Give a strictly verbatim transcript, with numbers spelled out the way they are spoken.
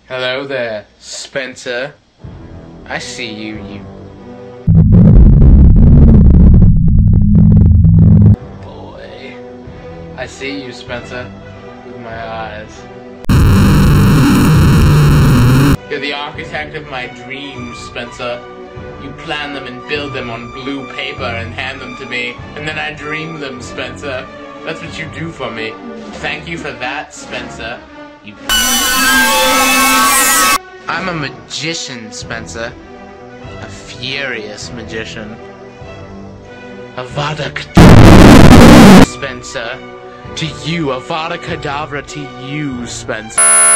Hello there, Spencer. I see you, you... boy. I see you, Spencer, with my eyes. You're the architect of my dreams, Spencer. You plan them and build them on blue paper and hand them to me, and then I dream them, Spencer. That's what you do for me. Thank you for that, Spencer. You... I'm a magician, Spencer. A furious magician. Avada Kedavra, Spencer. To you, Avada Kedavra to you, Spencer.